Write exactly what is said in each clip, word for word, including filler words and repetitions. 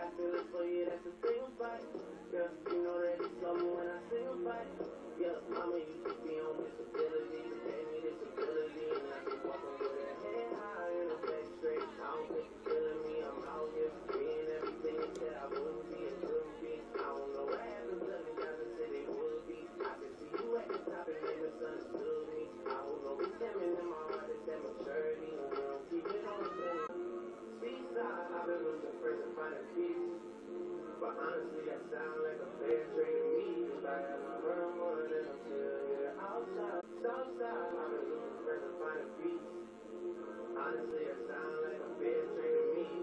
got feelings for you, that's a single fight. Yeah, you know that it's love me when I single fight. Yeah, mama used to be on disability, gave me disability, and I keep walking with her head high and her back straight. I don't think you're feeling me, I'm out here being everything they said I wouldn't be and couldn't be. I don't know what happened to me, guys that said they would be. I can see you at the top and they misunderstood me. I don't know what's coming in my heart, it's that maturity, and we don't keep it on the seaside. I've been losing friends and finding peace, but honestly that sound like a fair trade to me. If I have my murder more than I'm still here outside, southside. I've been losing friends and finding peace. Honestly that sound like a fair trade to me.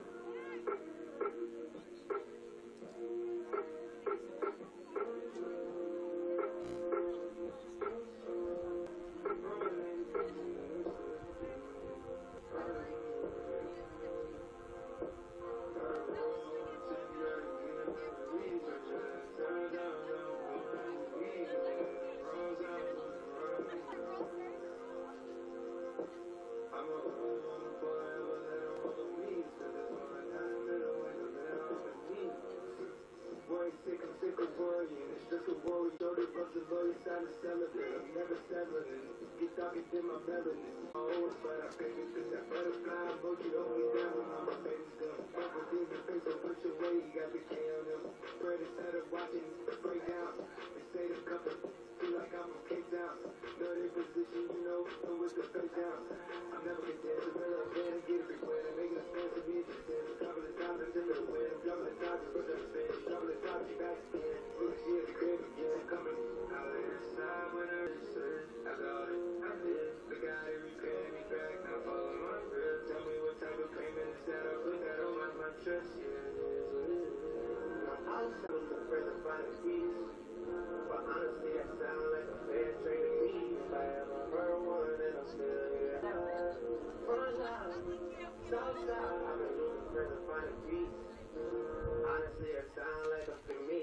But honestly, that sound like a fair trade to me. If I ever heard one, then I'm still here. Front line, south side, I've been losing friends and finding peace. Honestly, that sound like a for me.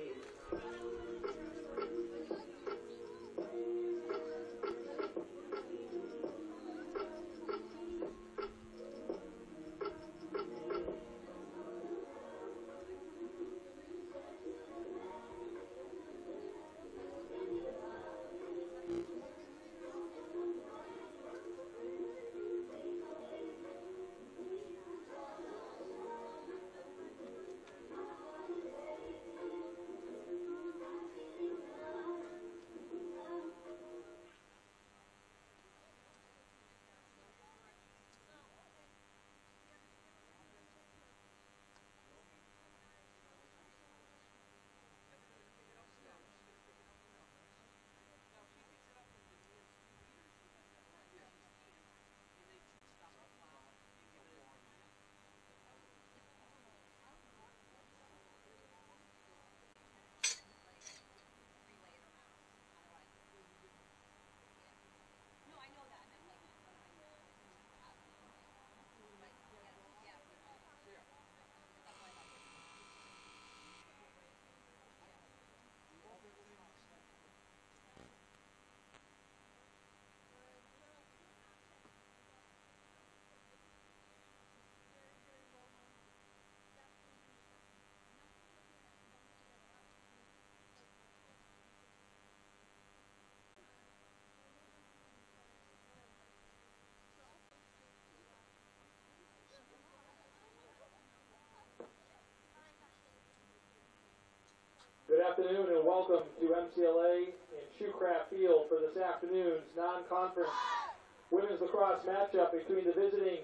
Good afternoon and welcome to M C L A in Shoecraft Field for this afternoon's non-conference women's lacrosse matchup between the visiting.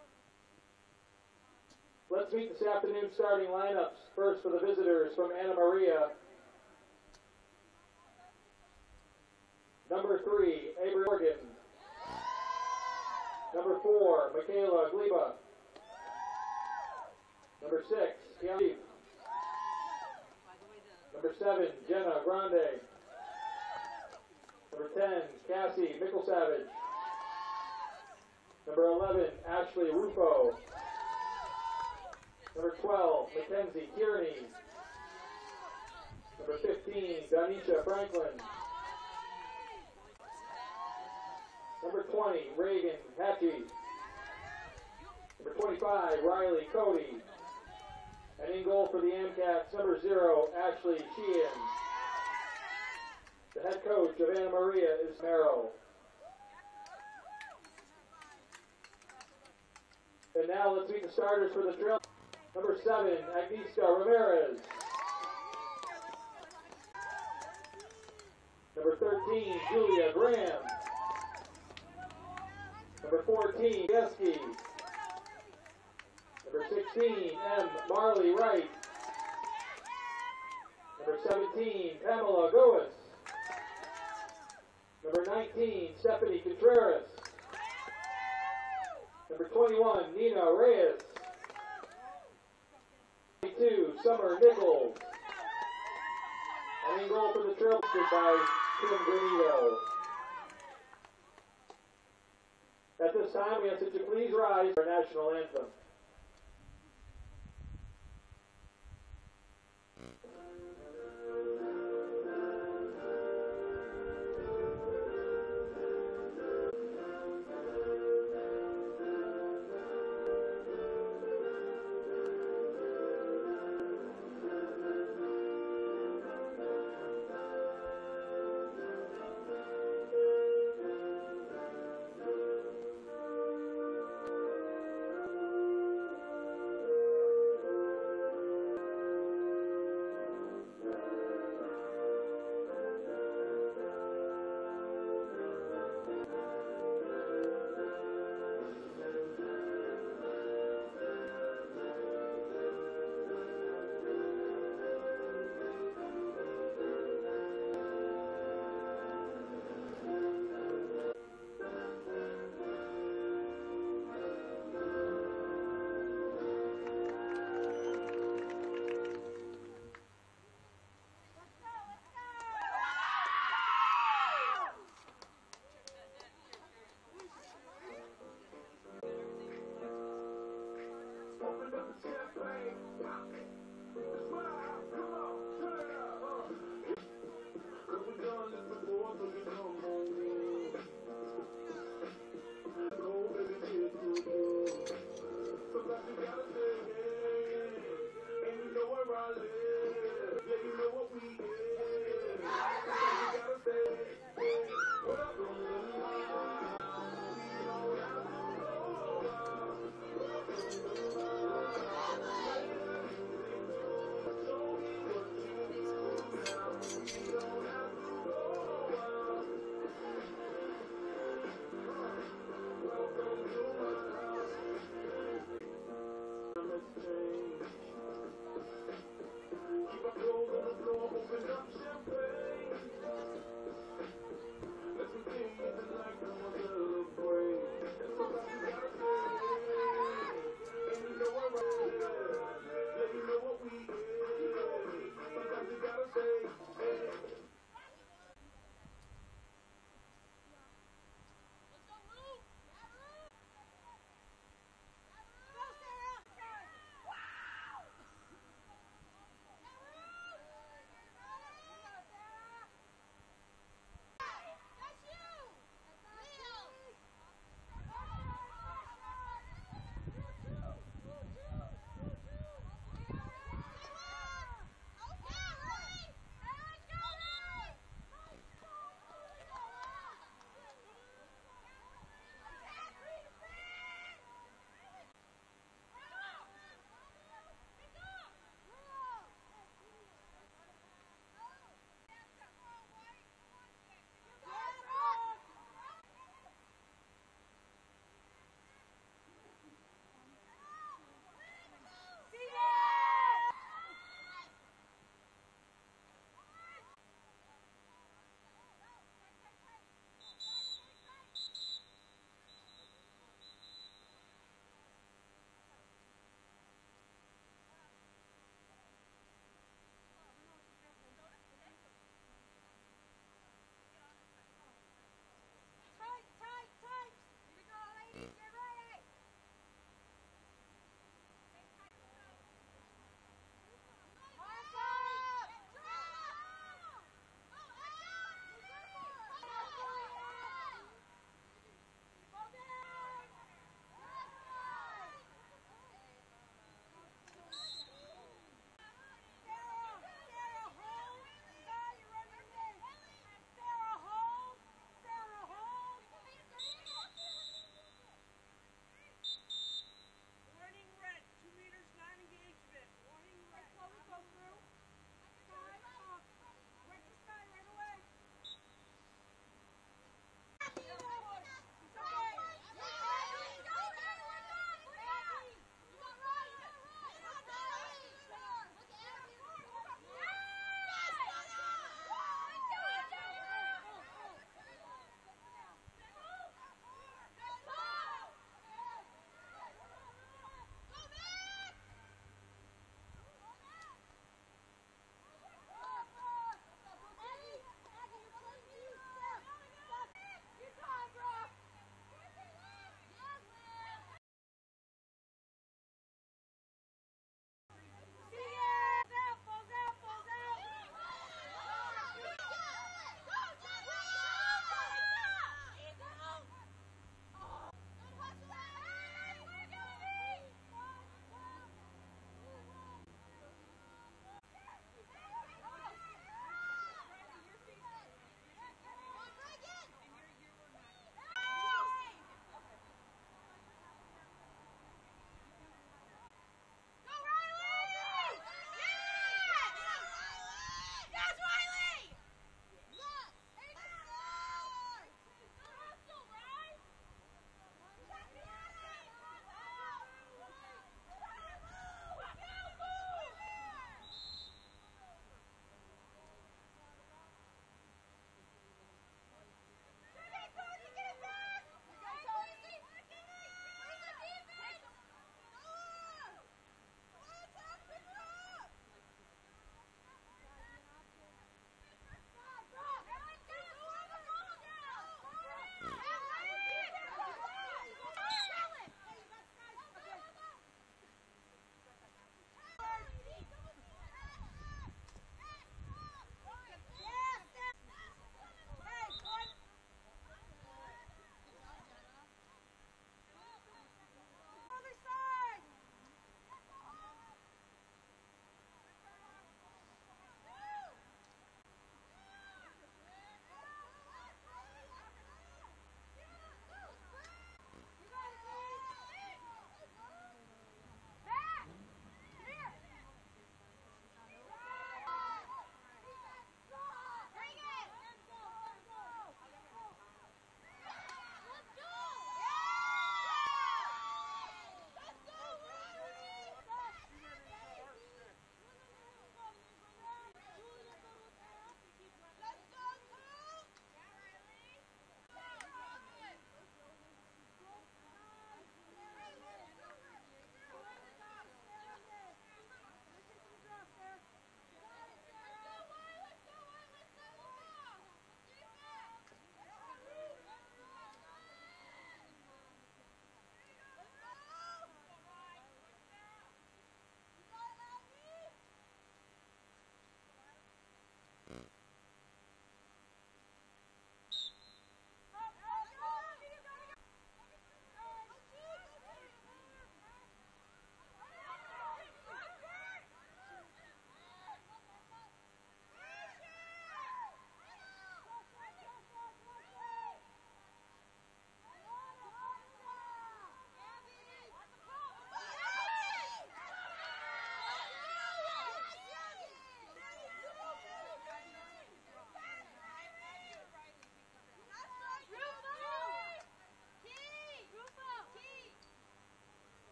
Let's meet this afternoon's starting lineups. First for the visitors from Anna Maria. Number three, Avery Morgan. Number four, Michaela Gleba. Number six, Kiana. Number seven, Jenna Grande. Number ten, Cassie Mickle-Savage. Number eleven, Ashley Rufo. Number twelve, Mackenzie Kearney. Number fifteen, Danisha Franklin. Number twenty, Reagan Hatchie. Number twenty-five, Riley Cody. And in goal for the AMCATs, number zero, Ashley Sheehan. The head coach of Anna Maria is Merrill. And now let's meet the starters for the drill. Number seven, Agnieszka Ramirez. Number thirteen, Julia Graham. Number fourteen, Yeski. Number sixteen, M. Marley Wright. Number seventeen, Pamela Goes. Number nineteen, Stephanie Contreras. Number twenty-one, Nina Reyes. twenty-two, Summer Nichols. And in goal for the Trailblazers by Kim Granito. At this time, we ask that you please rise for our national anthem.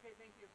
Okay, thank you.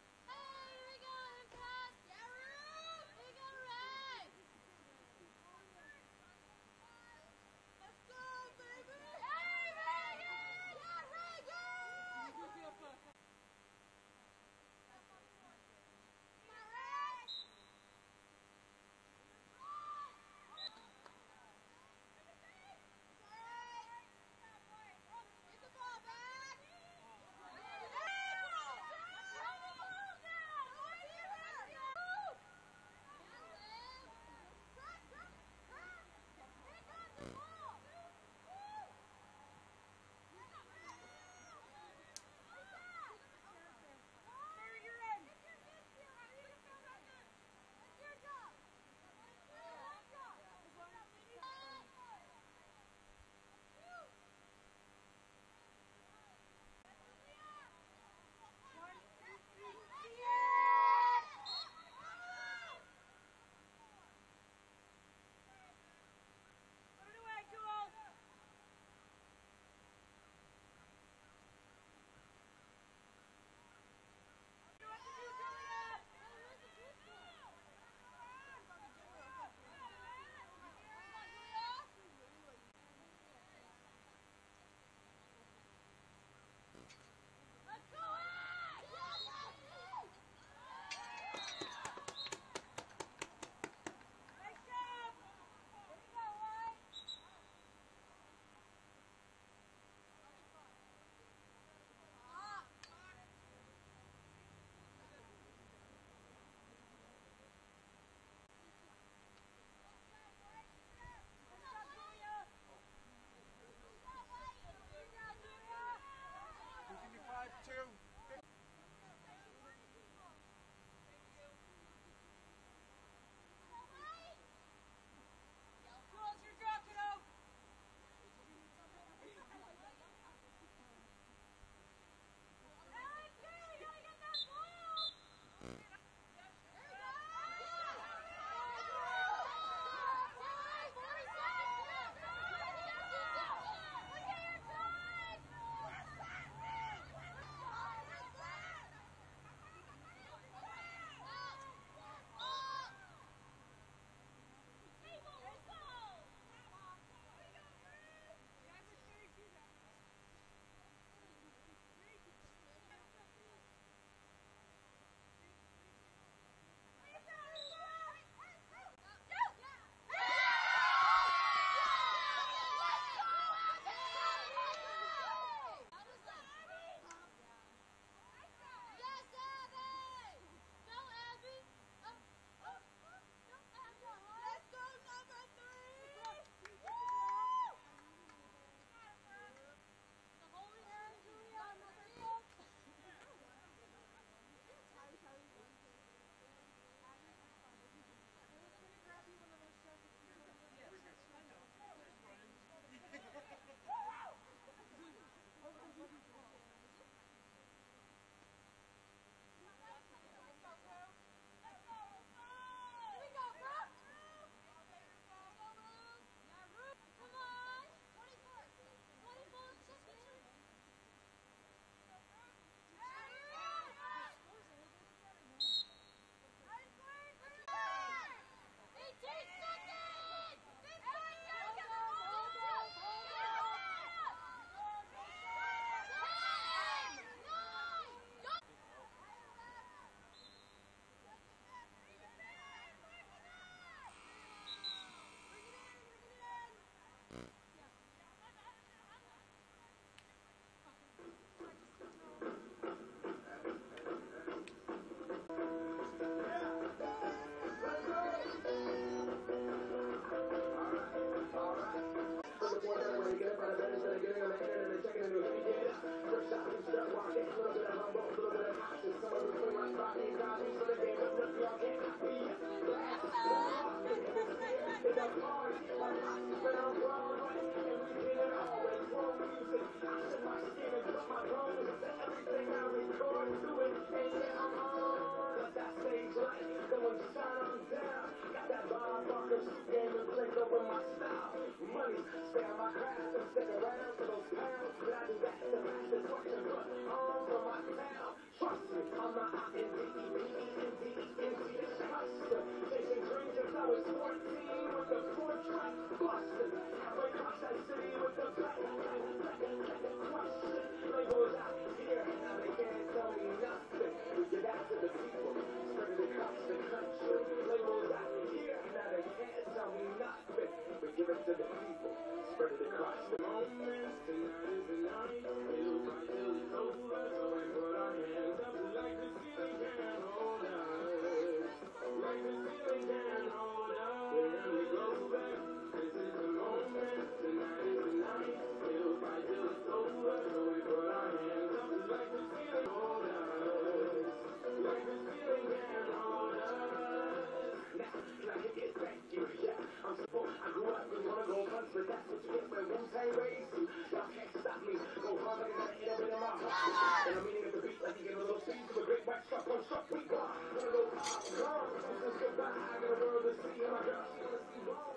Stay on my craft and stick around for those pounds. But I do that to match the torch and put on for my myself. Trust me, I'm not out in D E, B E, N D E, N T, it's custom. Chasing dreams since I was fourteen with the four-track bustin'. Halfway across that city with the black, black, black, black, question. Labels out here, now they can't tell me nothing. We get after the people, spread it across the country. Labels out here, now they can't tell me nothing. We give it to the people, spread it across the moment. Tonight is the night, it'll fight till it's over. So we put our hands up like the ceiling can't hold us. Like the ceiling can't hold us. Here we go back, this is the moment. Tonight is the night, it'll fight till it's over. So we put our hands up like the ceiling hold us. Like the ceiling can't hold us. Now, now you get back here, yeah. I'm so I grew up with one of those hunts, but that's what you get when Wu-Tang raised you. Y'all can't stop me. Go hard like that, get up in my heart. And I'm eating at the beat like you get a little seed to a great white truck on truck. We go. One of those gone. Since goodbye, I got a world to see. And my girl, she wanna see wrong.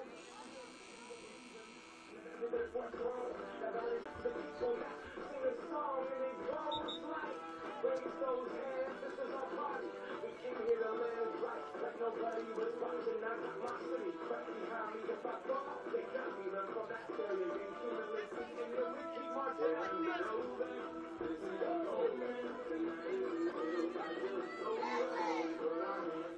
There's what's wrong. That all is the people now. Sing a song and it goes like, raise those hands, this is our party. We came here to live right, like nobody was watching. I got my city right behind me. If I go, they got me. Let's go back there and get humility. And then we keep marching like this. This is the moment. Tonight is the night. I feel so good. Put our hands.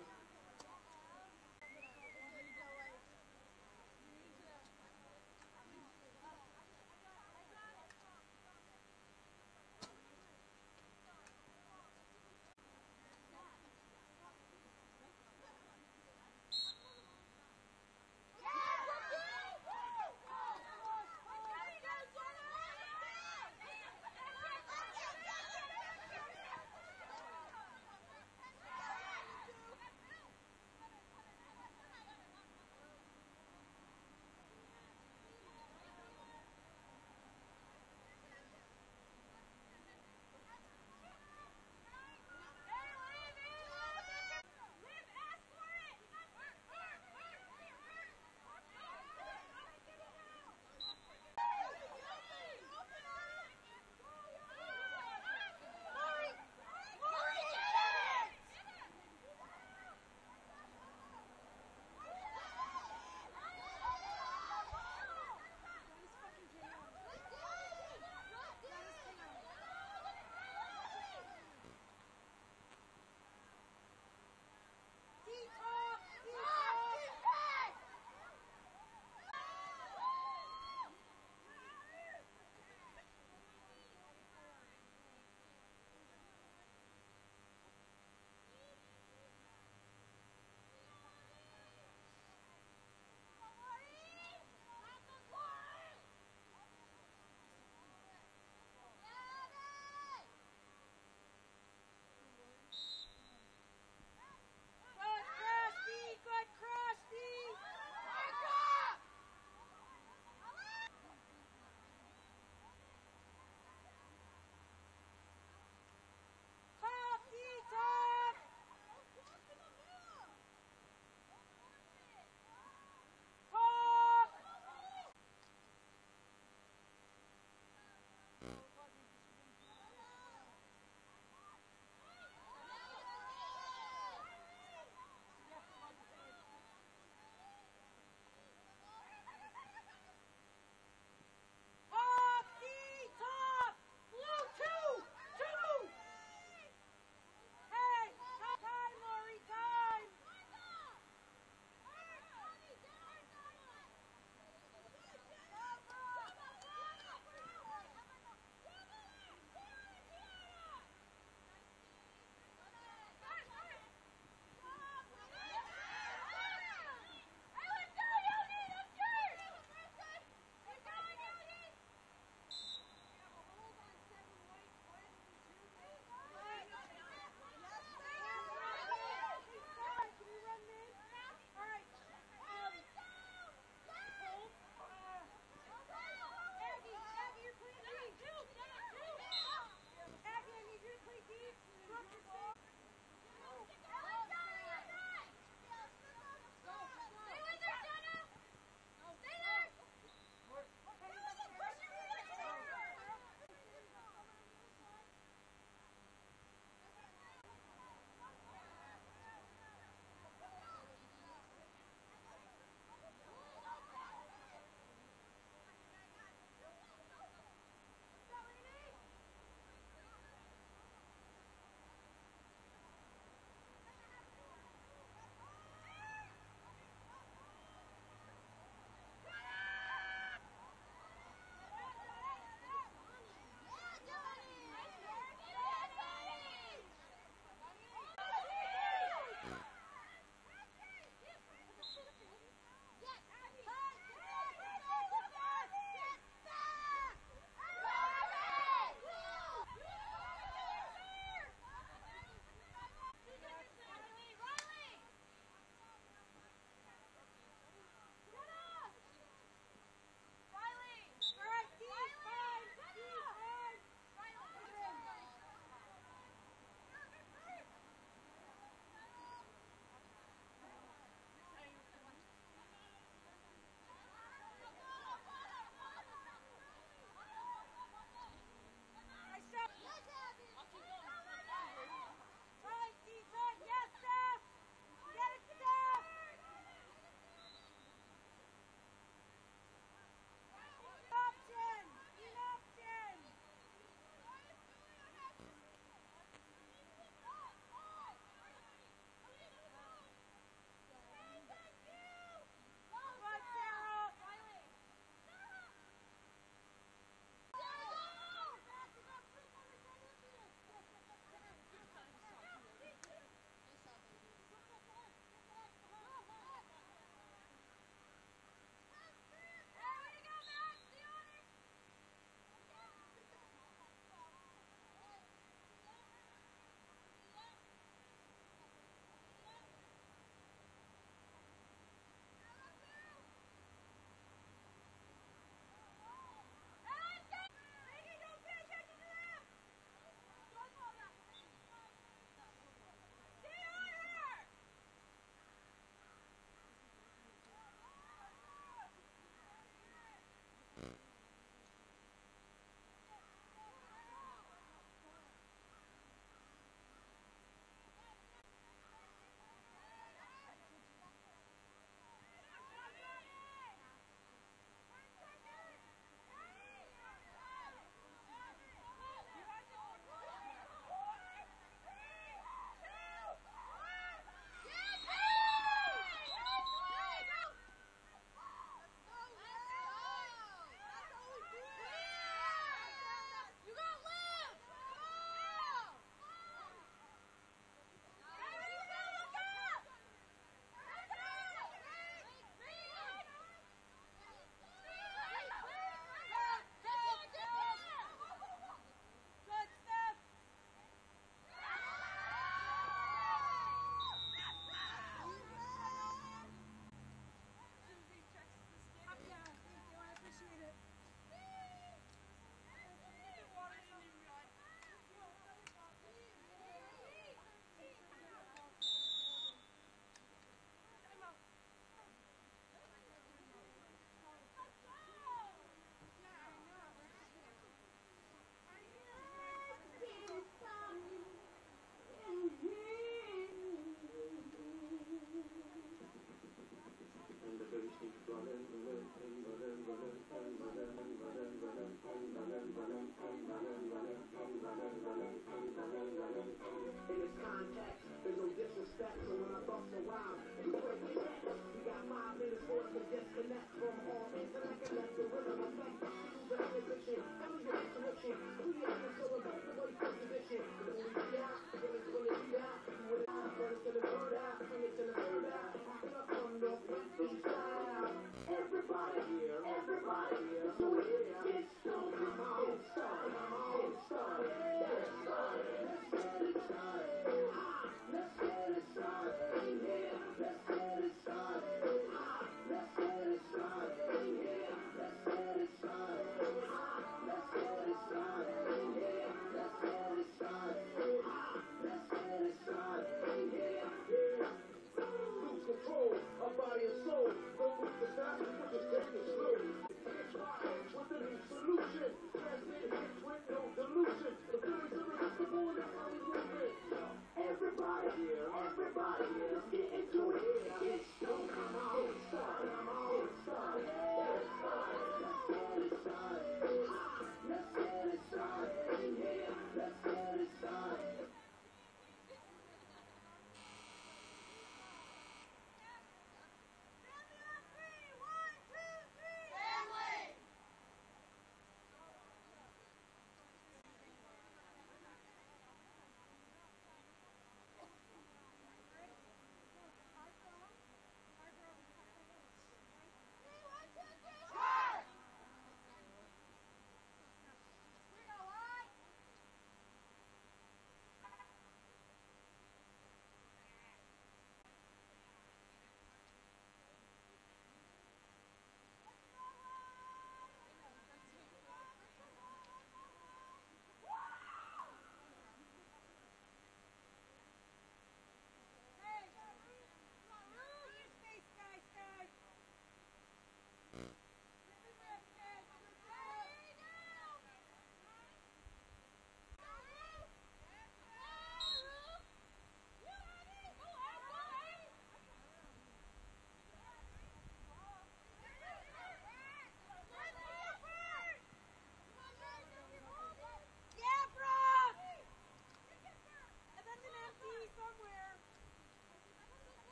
In this context, there's no disrespect, so when I bust around, you break your neck. We got five minutes for us to disconnect from all intellect and let the rhythm affect. The inhibition, I'm your intuition. We are here so about the way for position. When we be out, when it's when it's out, you would have turn it to the third out, turn it to the third out. Up from Northwest East Side. Everybody here, everybody here. So here, get started, come on, get started, come on, get started, get started. Let's get it started. Let's get it started. Yeah, let's get it started. Let's get it started. Yeah, let's get it started. Let's get it started. Yeah, let's get it started. Let's get it started. Yeah, yeah. Lose control of body and soul. Go with the fast, but just take it slow. Get started with a new solution. Transmit hits with no delusion. The feelings irresistible, and that's how we move it. Everybody here, everybody here, let's get into it. Get started, come on, get started, come on, get started, get started. Let's get it started. Let's get it started. Yeah, let's get it started.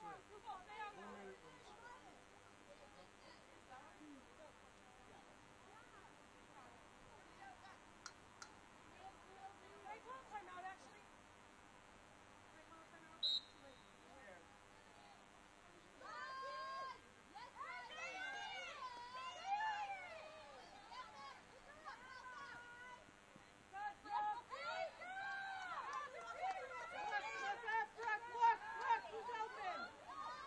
Look, look, look, look, who's open?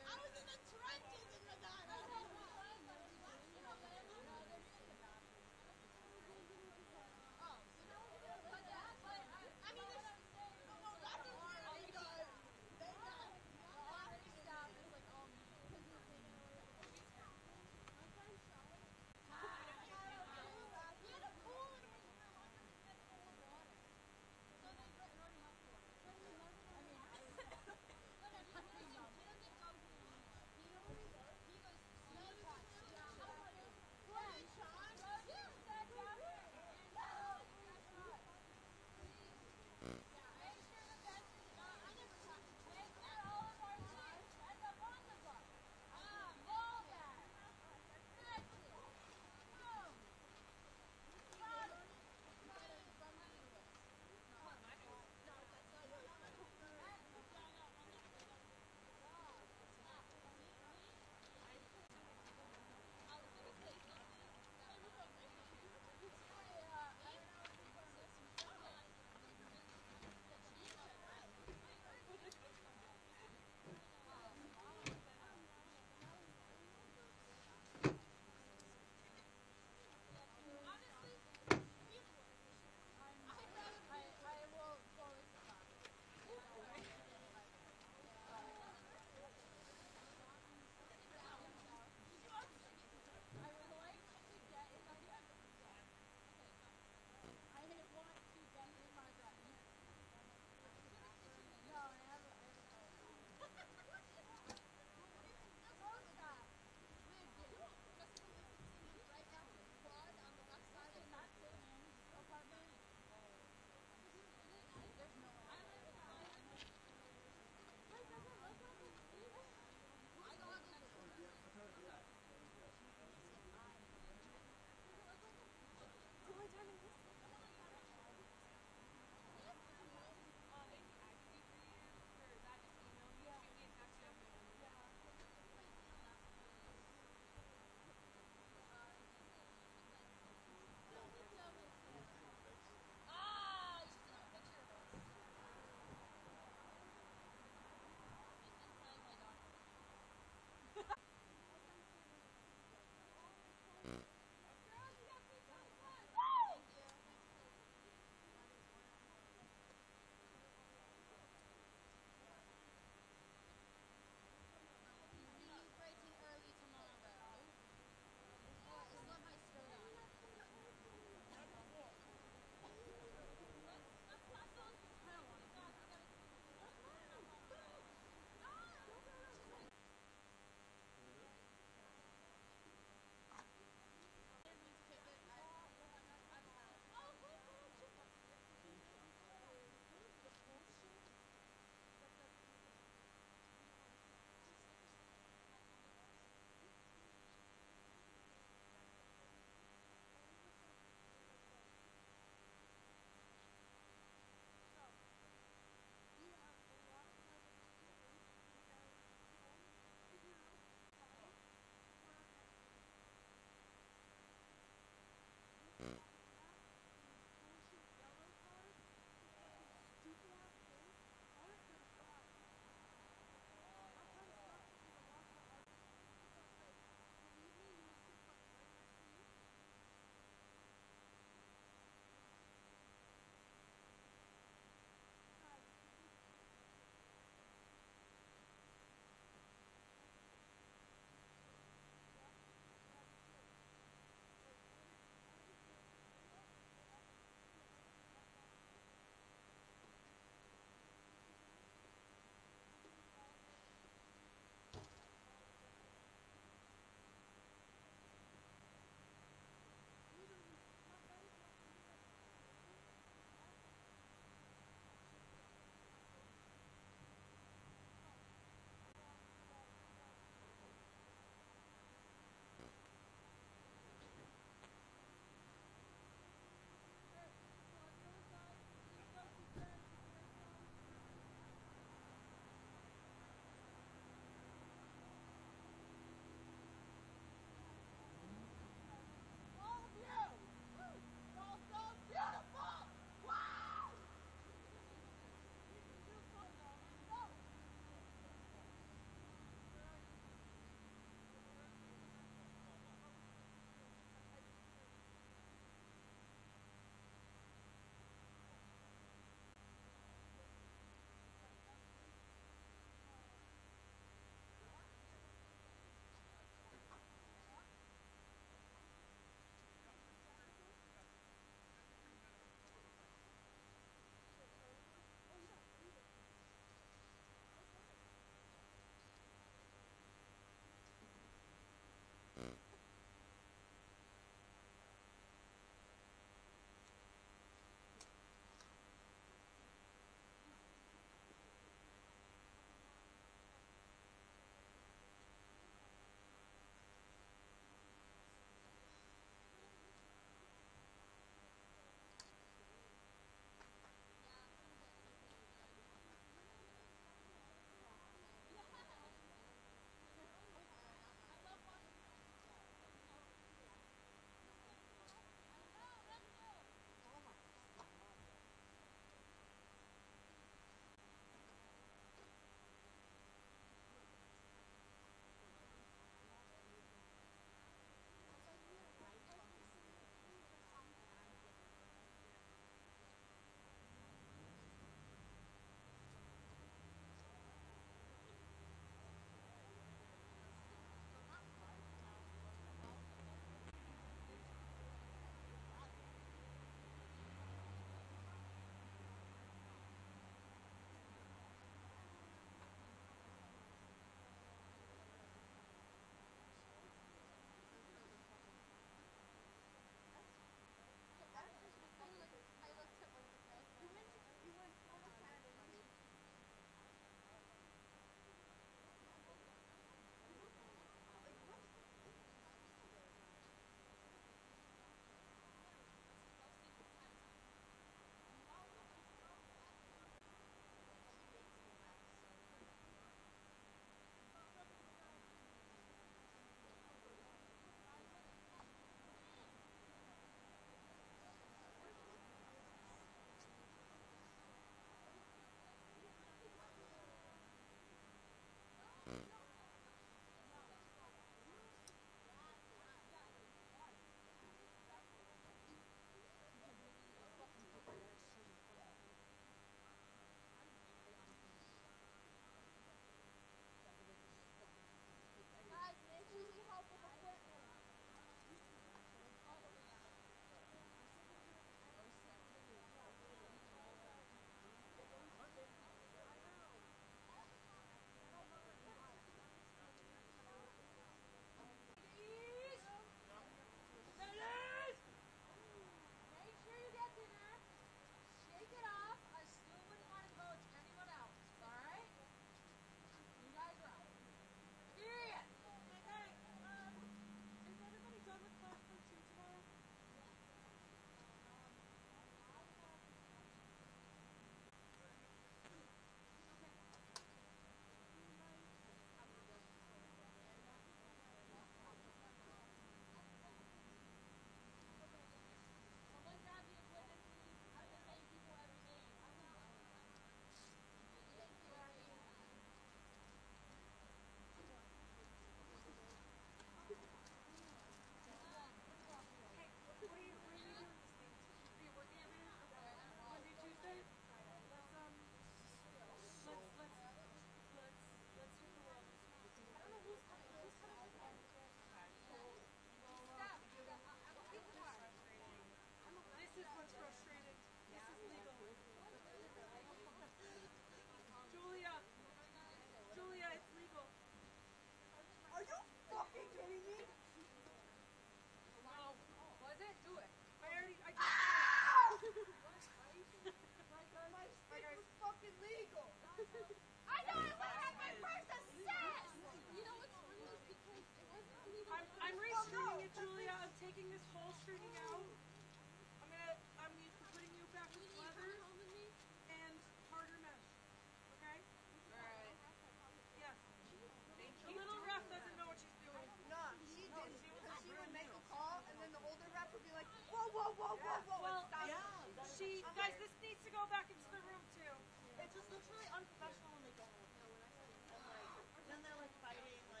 Guys, this needs to go back into the room too. It's just looks really unprofessional when they don't. And like, then they're like fighting, like.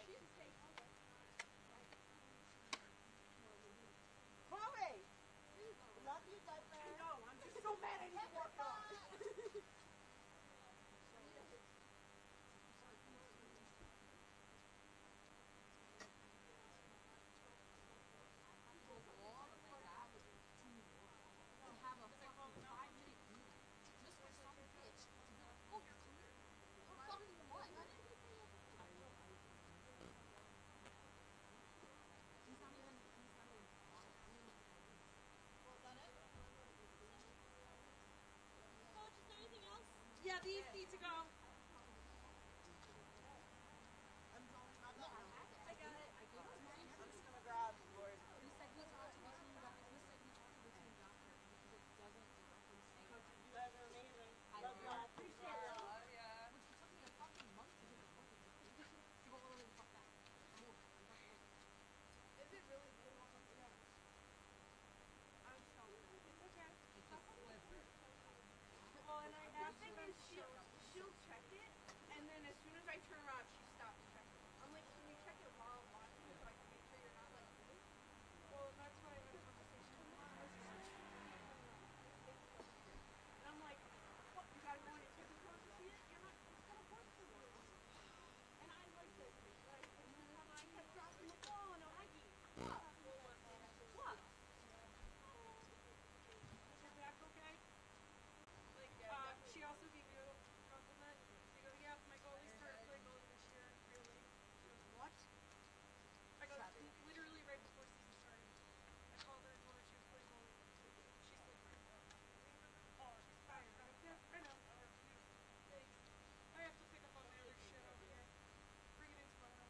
Chloe! Love you, diaper. I know, I'm just so mad I need to walk off. Yeah, these need to go. I'm going, I'm not, I got it. I'm just gonna grab yours. You said you talked to the team doctor. You said you talked to the team doctor because it doesn't directly say. You guys are amazing. I love y'all. Appreciate it. Love ya. Which it took me a fucking month to do the fucking thing. You won't really fuck that. Is it really good? I'm sorry. It's okay. It's just slippery. Well, and I asked her if she'll, she'll check it, and then as soon as I turn around, she stops checking. I'm like, can you check it while I'm watching so I can make sure you're not like me? Well, that's why I had a conversation with her. And I'm like, what, you gotta go in and take a photo to see it? You're not, it's gonna work for you. And I like this, like, and then when I kept dropping the ball, and I'm like, what? What? Is your back okay? Like, uh, she also gave you a compliment. She goes, yeah, my goalie started playing goalie this year, really. She goes, what? I go, literally right before season started. I called her and told her she was playing goalie. She's still fired. Oh, she's fired. I go, yeah, I know. Thanks. I have to pick up all my other shit over here. Bring it in tomorrow.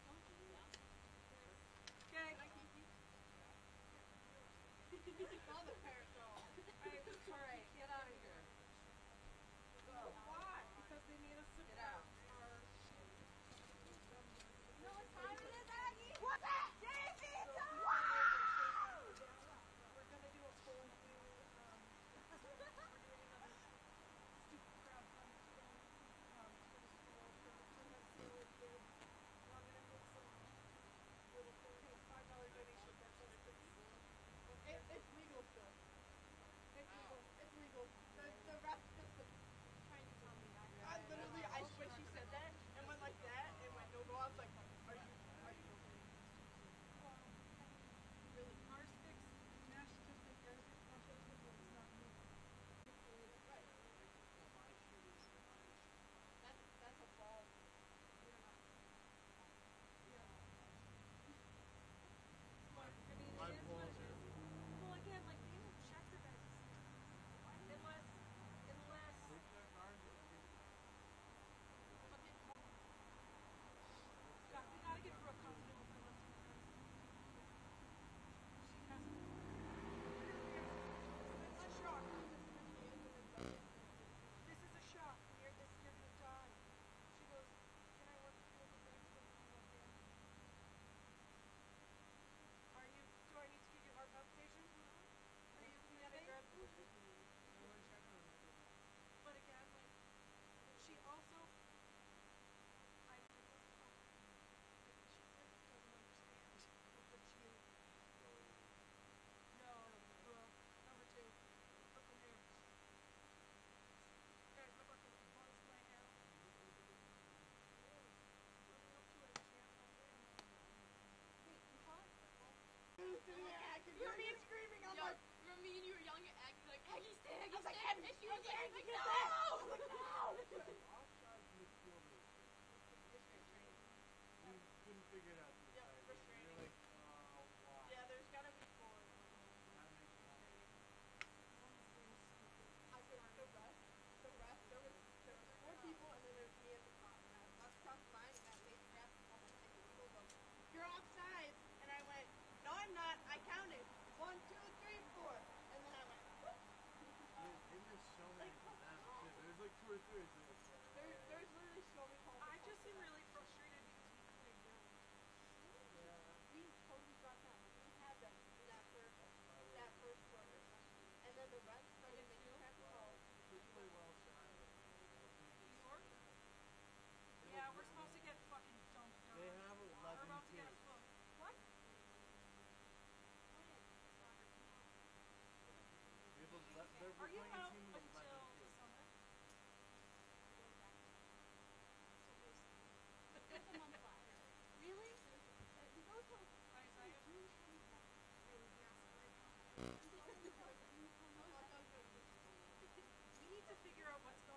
Okay. Can I keep you? All the parents go. Alright, get out of here. Why? Because they made us sit down. You know what time it is, Aggie? What's that? J V time! Wow! We're gonna do a full new, um, we're doing another stupid crowdfunding thing, um, for the school, for the M C L A kids. And I'm gonna make some little things, a five dollar donation that says cookies. It, it's legal still. It's legal. It's legal. The, the rest just trying to tell me that. I literally, I, when she said that, and went like that, and went no go, I was like, are you, are you okay? Really? Ours fixed, Nash just did garbage bucket, but it's not me. Right. That's, that's a ball. Yeah. Yeah. But, I mean, it is what it is. Well, again, like, they don't check your guys' unless, unless. God, we gotta get Brooke confident with her left hand. She hasn't. It's a shock. This is a shock. You're, this, you're gonna die. She goes, can I work with you with the thing so we can left hand? Are you, do I need to give you heart palpitations? Are you kinetic grab? But again, like, she also, I think, oh, she said doesn't understand with the G. No, Brooke, number two, Brooke in there. Guys, my bucket was my hair. Running up to her and she has my hair. Wait, you hot? You're me screaming, I'm like, Remember me and you were young and Aggie like, Aggie, stay, Aggie, I was like, stay. Aggie, And she was like, Aggie, no! no! I was like, no! Couldn't figure it out. Yeah, frustrating. You're like, oh, wow. Yeah, there's gotta be four. That makes I said the rest, the rest, there was, there was four people and then there's me at the top. And I was across the line and that lady grabbed the ball and said, you're offside. And I went, no, I'm not. I counted. One, two, three, four. And then I went, whoop. It is so many Like, times. There's like two or three. There, there's literally so many calls. I just am really frustrated because we played them. Are you playing a out team of until eleven the kids. summer? With a month left. Really? Uh, we go till Isaiah? June twenty-second. Really? Yes, right now. Oh, it's all good. We need to figure out what's